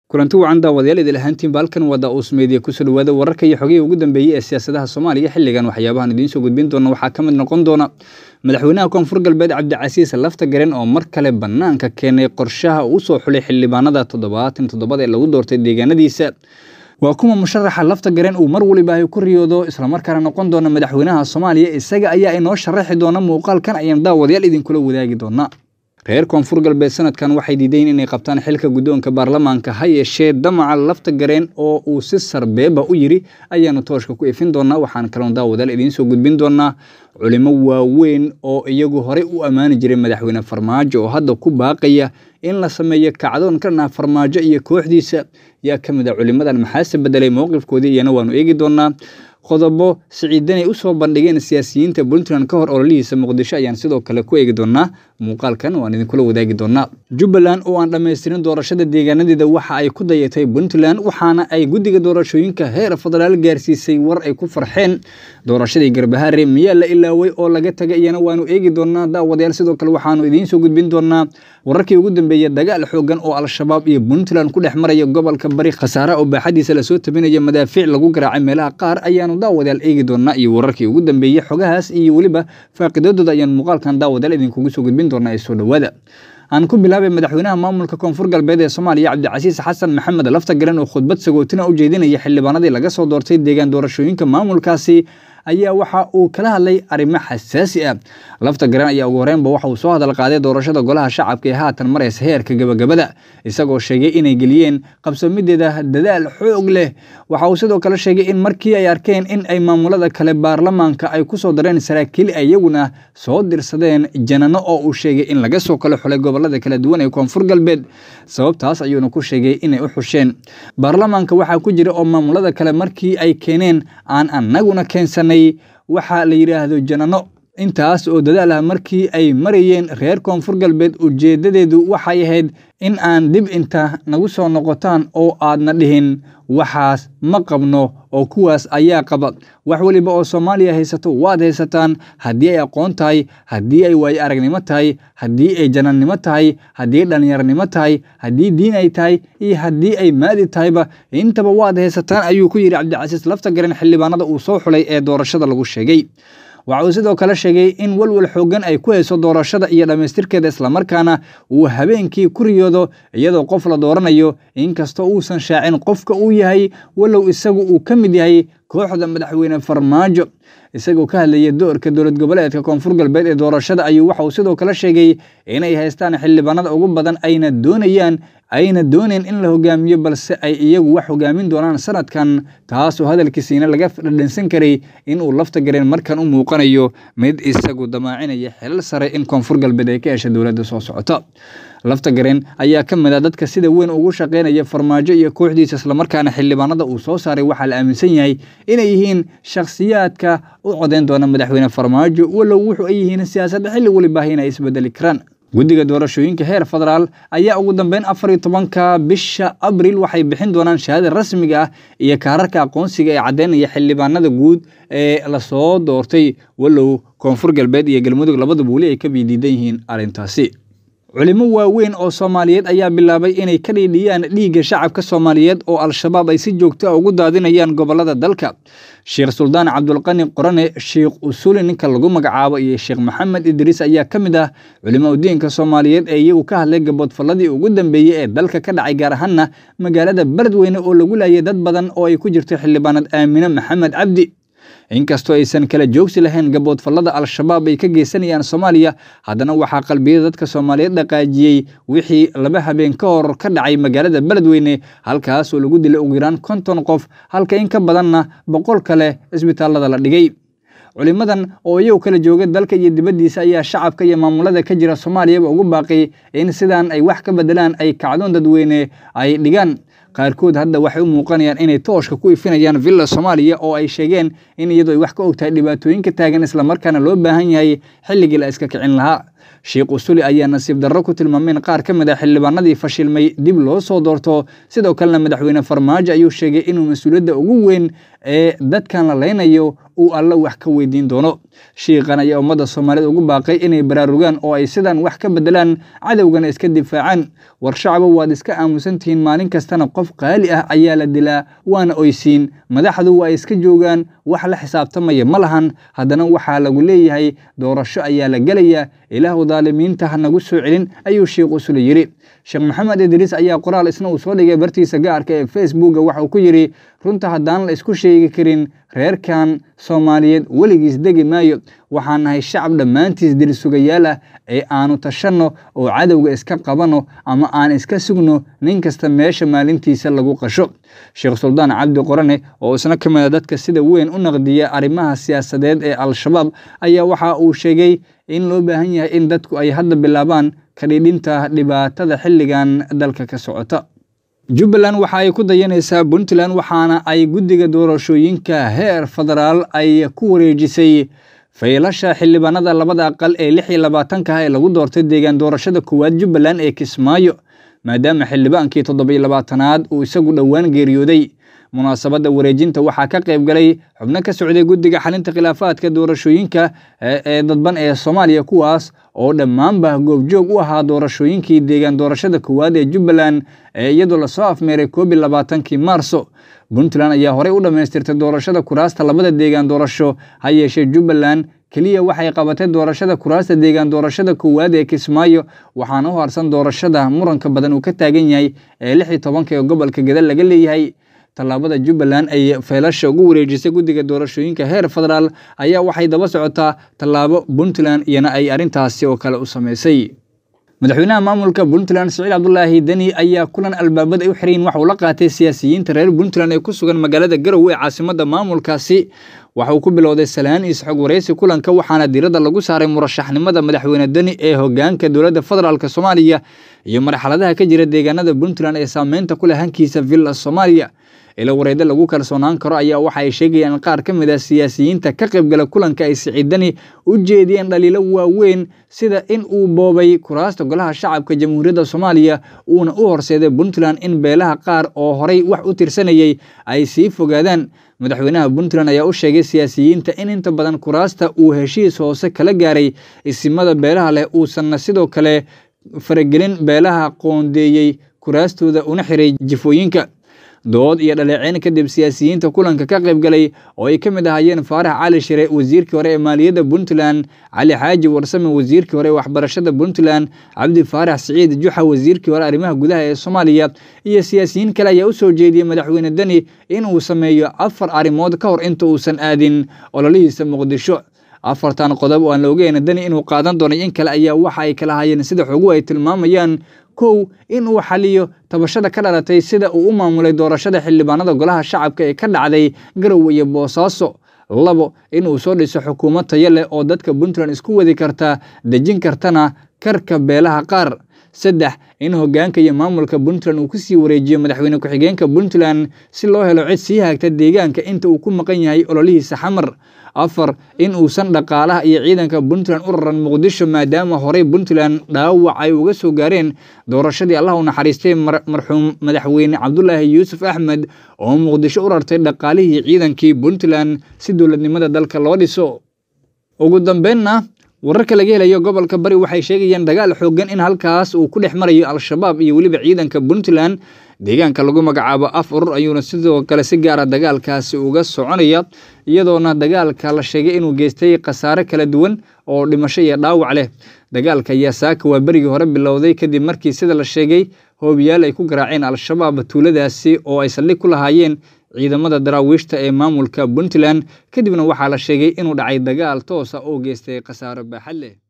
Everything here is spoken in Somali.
kulanti wacan daawadayaal idil ahaantiin balkan wada usmeediya ku soo dhawaada wararka iyo xogihii ugu dambeeyay ee siyaasadaha Soomaaliya xilligan waxyaabahan idiin soo gudbin doona waxaa ka mid noqon doona madaxweynaha Koonfur Galbeed Cabdicasiis Laftagareen oo mar kale banaanka keenay qorshaha uu soo xulay xildhibaanada 77 ee lagu doortay deegaanadiisa waa kuma musharaxa Laftagareen uu mar waliba ay ku riyoodo isla markaana noqon doona madaxweynaha Soomaaliya isaga ayaa inoo sharaxi doona muuqaalkan ayaan daawadayaal idin kula wadaagi doona reer Koonfur Galbeed sanadkan waxay diideen inay qabtaan xilka guddoonka baarlamaanka ha yeeshee damaca Laftagareen oo uu si sarbeeba u yiri ayaanu tooshka ku ifin doonaa waxaan kaloon daawadayaal idin soo gudbin doonaa culimo waaweyn oo iyagu hore u amaani jiray madaxweyne Farmaajo oo hadda ku baaqaya in la sameeyo kacdoon kana Farmaajo iyo kooxdiisa yaa kamid ah culimadan maxaa bedelay mowqifkoodii iyana waanu eegi doonaa qodobo siciidan ay u soo bandhigeen siyaasiyiinta Puntland ka hor ololihiisa Muqdisho ayaan sidoo kale ku eegi doonaa muuqaalkan waan idin kula wadaagi doonaa Jubbaland oo aan dhameystirin doorashada deegaanadeeda waxa ay ku dayatay Puntland waxaana ay guddiga doorashooyinka heer federaal gaarsiisay war ay ku farxeen doorashadii Garbaharre miyaa la ilaaway oo laga tagay iyana waanu eegi doonaa daawadayaal sidoo kale waxaanu idin soo gudbin doonaa wararkii ugu dambeeyay dagaal xoogan oo al-shabaab iyo Puntland ku dhex maraya gobolka bari khasaare oo baaxadiisa la soo tabinayo madaafiic lagu garaacay meelaha qaar ayaanu daawadayaal eegi doonaa iyo wararkii ugu dambeeyay xogahaas iyo waliba faaqiidadooda ayaan muuqaalkan daawadayaal idinkugu soo gudbin doonaa ee soo dhawaada aan ku bilaabay madaxweynaha maamulka Koonfur Galbeed ee Soomaaliya Cabdicasiis Xasan Maxamed Laftagareen oo khudbad sagootina u jeedinaya xildhibaanadii laga soo doortay deegaan doorashooyinka maamulkaasi ayaa waxa uu kala hadlay arrimo xasaasi ah Laftagareen ayaa ugu horeynba waxa uu soo hadal qaaday doorashada golaha shacabka ee haatan maraysa heerka gabagabada isagoo sheegay inay geliyeen qabsoomideeda dadaal xoog leh waxa uu sidoo kale sheegay in markii ay arkeen in ay maamulada kale baarlamaanka ay ku soo dareen saraakiil ayaguna soo dirsadeen janano oo uu sheegay in laga soo kala xulay gobolada kala duwan ee Koonfur Galbeed sababtaas ayuuna ku sheegay inay u xusheen baarlamaanka waxa ku jira oo maamulada kale markii ay keeneen aan anaguna keensanay waxa la yiraahdo janano intaas oo dadaal ah markii ay marayeen reer Koonfur Galbeed ujeedadeedu waxay ahayd in aan dib inta nagu soo noqotaan oo aadna dhihin waxaas ma qabno oo kuwaas ayaa qaba wax waliba oo Soomaaliya haysato waad haysataan haddii ay aqoon tahay haddii ay waay aragnimo tahay haddii ay janannimo tahay haddii dhalinyarnimo tahay haddii diin ay tahay iyo haddii ay maadi tahayba intaba waad haysataan ayuu ku yiri Cabdicasiis Laftagareen xildhibaanada uu soo xulay ee doorashada lagu sheegay waxa uu sidoo kale sheegay in walwal xoogan ay ku hayso doorashada iyo dhameystirkeeda isla markaana uu habeenkii ku riyoodo iyadoo qof la dooranayo inkastoo uusan shaacin qofka uu yahay walow isagu uu ka mid yahay kooxda madaxweyne Farmaajo isagoo ka hadlayay doorka dowlad goboleedka Koonfur Galbeed ee doorashada ayuu waxa uu sidoo kale sheegay inay haystaan xildhibaanada ugu badan ayna dooneen in la hogaamiyo balse ay iyagu wax hogaamin doonaan sanadkan taas oo hadalkiisina laga dhadhansan karay in uu Laftagareen markan u muuqanayo mid isagu damaacinaya xilal sare in Koonfur Galbeed ay ka hesho dowladda soo socota Laftagareen ayaa ka mid ah dadka sida weyn ugu shaqeynaya Farmaajo iyo kooxdiisa isla markaana xildhibaanada uu soo saaray waxa la aaminsan yahay inay yihiin shakhsiyaadka u codeyn doona madaxweyne Farmaajo walow wuxuu ay yihiin siyaasadda xilli waliba inay isbedeli karaan guddiga doorashooyinka heer federaal ayaa ugu dambeyn 14ka bisha Abriil waxay bixin doonaan shahaadada rasmiga ah iyo kaararka aqoonsiga ee cadeynaya xildhibaanada guud ee la soo doortay walow Koonfur Galbeed iyo Galmudug labaduba wali ay ka biidiidan yihiin arrintaasi culimo waaweyn oo Soomaaliyeed ayaa bilaabay inay ka dhiidhiyaan dhiigga shacabka Soomaaliyeed oo al-shabaab ay si joogto ah ugu daadinayaan gobolada dalka Sheekh Suldaan Cabdulqani Qorane Sheekh Usuli ninka lagu magacaabo iyo Sheekh Maxamed Idriis ayaa ka mid ah culimo diinka Soomaaliyeed ee iyagu ka hadlay gabadfaladii ugu dambeeyay ee dalka ka dhacay gaar ahaan magaalada Beledweyne oo lagu laayay dad badan oo ay ku jirto xildhibaanad Aamina Maxamed Cabdi inkastoo aysan kala joogsi lahayn gaboodfalada al-shabaab ay ka geysanayaan Soomaaliya haddana waxa qalbiyada dadka Soomaaliyeed dhaqaajiyay wixii laba habeen ka hor ka dhacay magaalada Beledweyne halkaas oo lagu dilay ugu yaraan 50 qof halka in ka badanna 100 kale isbitaalada la dhigay culimadan oo iyagu kala jooga dalka iyo dibadiisa ayaa shacabka iyo maamulada ka jira Soomaaliya ugu baaqay in sidaan ay wax ka bedelaan ay kacdoon dadweyne ay dhigaan qaarkood hadda waxay u muuqanayaan inay tooshka ku ifinayaan villa Soomaaliya oo ay sheegeen in iyadoo ay wax ka ogtahay dhibaatooyinka taagan isla markaana loo baahan yahay xilligii la iska kicin lahaa Sheekh Usuli ayaa nasiib darro ku tilmaamay in qaar ka mid ah xildhibaanadii fashilmay dib loo soo doorto sidoo kalena madaxweyne Farmaajo ayuu sheegay inuu mas'uuliyadda ugu weyn ee dadkan la leynayo uu alla wax ka weydiin doono. Sheekhan ayaa ummadda Soomaaliyeed ugu baaqay inay baraarugaan oo ay sidan wax ka bedelaan cadowgana iska difaacaan. War shacabo waad iska aamusantihiin, maalin kastana qof qaali ah ayaa la dilaa waana oysiin. Madaxdu waa iska joogaan, wax la xisaabtamaya ma lahan. Haddana waxaa lagu leeyahay doorasho ayaa la gelayaa, ilaahu daalimiinta ha nagu soo celin ayuu Sheekh Usuli yiri. Sheekh Maxamed Idriis ayaa qoraal isna uu soo dhigay bartiisa gaarka ee Facebook waxa uu ku yiri runta haddaan la isku sheegi karin reerkan Soomaaliyeed weligiis degi maayo. Waxaan nahay shacab dhammaantiis dil sugayaal ah ee aanu tashanno oo cadowga iska qabano ama aan iska sugno nin kasta meesha maalintiisa lagu qasho. Sheekh Suldaan Cabdi Qorane oo isna ka mid ah dadka sida weyn u naqdiya arrimaha siyaasadeed ee Al-Shabaab ayaa waxa uu sheegay in loo baahan yahay in dadku ay hadda bilaabaan ka dhidhinta dhibaatada xilligan dalka ka socota. Jubbaland waxa ay ku dayanaysaa Puntland waxaana ay guddiga doorashooyinka heer federaal ay ku wareejisay faylasha xildhibaanada labada aqal ee 26 ee lagu doortay deegaan doorashada koowaad Jubbaland ee Kismaayo maadaama xildhibaankii 27aad uu isagu dhowaan geeriyooday. Munaasabadda wareejinta waxaa ka qayb galay xubno ka socday guddiga xalinta khilaafaadka doorashooyinka ee dadban ee Soomaaliya kuwaas oo dhammaanba goobjoog u ahaa doorashooyinkii deegaan doorashada koowaad ee Jubbaland ee iyadoo la soo afmeeray 21 Maarso. Puntland ayaa horey u dhameystirtay doorashada kuraasta labada deegaan doorasho ha yeeshee Jubbaland kaliya waxay qabatay doorashada kuraasta deegaan doorashada koowaad ee Kismaayo waxaana u harsan doorashada muranka badan uu ka taagan yahay ee 16 ee gobolka Gada laga leeyahay. Tallaabada Jubbaland ay faylasha ugu wareejisay guddiga doorashooyinka heer federaal ayaa waxay daba socotaa tallaabo Puntland iyana ay arrintaasi oo kale u sameysay. Madaxweynaha maamulka Puntland Siciid Cabdullaahi Dani ayaa kulan albaabada u xiran wax uu la qaatay siyaasiyiinta reer Puntland ee ku sugan magaalada Garowe ee caasimadda maamulkaasi. Waxa uu ku bilowday salaan isxog wareysi kulanka waxaana diiradda lagu saaray murashaxnimada madaxweyne Dani ee hoggaanka dowladda federaalka Soomaaliya iyo marxaladaha ka jira deegaanada Puntland ee saameynta ku leh hankiisa Villa Soomaaliya. ila wareeda lagu kalsoonaan karo ayaa waxa ay sheegayaan qaar ka mid ah siyaasiyiinta ka qaybgala kulanka ay Siciid Dani u jeediyeen dhaliilo waaweyn sida in uu boobay kuraasta golaha shacabka Jamhuuriyadda Soomaaliya uuna u horseeday Puntland in beelaha qaar oo horey wax u tirsanayay ay sii fogaadaan. Madaxweynaha Puntland ayaa u sheegay siyaasiyiinta in inta badan kuraasta uu heshiis hoose kala gaaray isimada beelaha leh uusan sidoo kale faragelin beelaha qoondeeyay kuraastooda una xiray jifooyinka. dood iyo dhaleeceyn kadib siyaasiyiinta kulanka ka qayb galay oo ay ka mid ahaayeen Faarax Cali Shire wasiirkii hore ee maaliyadda Puntland, Cali Xaaji Warsame wasiirkii hore ee waxbarashada Puntland, Cabdi Faarax Siciid Juxa wasiirkii hore arrimaha gudaha ee Soomaaliya iyo siyaasiyiin kale ayaa u soo jeediyay madaxweyne Dani in uu sameeyo 4 arrimood ka hor inta uusan aadin ololihiisa Muqdisho. 4 qodob oo aan la ogeyn Dani inuu qaadan doono in kale ayaa waxa ay kala hayeen sida xogu ay tilmaamayaan. 1 in uu xaliyo tabashada ka dhalatay sida uu u maamulay doorashada xildhibaanada golaha shacabka ee ka dhacday Garowe iyo Boosaaso. 2 in uu soo dhiso xukuumad tayo leh oo dadka Puntland isku wadi karta, dejin kartana karka beelaha qaar. 3 in hoggaanka iyo maamulka Puntland uu ku sii wareejiyo madaxweyne ku-xigeenka Puntland si loo helo cid sii hagta deegaanka inta uu ku maqan yahay ololihiisa xamar. 4 in uusan dhaqaalaha iyo ciidanka Puntland u raran Muqdisho maadaama horey Puntland dhaawac ay uga soo gaareen doorashadii Allah u naxariistay marxuum madaxweyne Cabdullaahi Yuusuf Axmed oo Muqdisho u rartay dhaqaalihii ciidankii Puntland si dowladnimada dalka loo dhiso. Ugu dambeynna wararka laga helayo gobolka Bari waxay sheegayaan dagaal xooggan in halkaas uu ku dhex marayo Al-Shabaab iyo waliba ciidanka Puntland. deegaanka lagu magacaabo af urur ayuuna sidoo kale si gaar ah dagaalkaasi uga soconaya iyadoona dagaalka la sheegay inuu geystay khasaare kala duwan oo dhimasho iyo dhaawac leh. dagaalka ayaa saaka waa berigii hore bilowday kadib markii sida la sheegay hoobiyaal ay ku garaaceen Al-Shabaab tuuladaasi oo ay saldhig ku lahaayeen ciidamada daraawiishta ee maamulka Puntland kadibna waxaa la sheegay inuu dhacay dagaal toos ah oo geystay khasaare baaxad leh.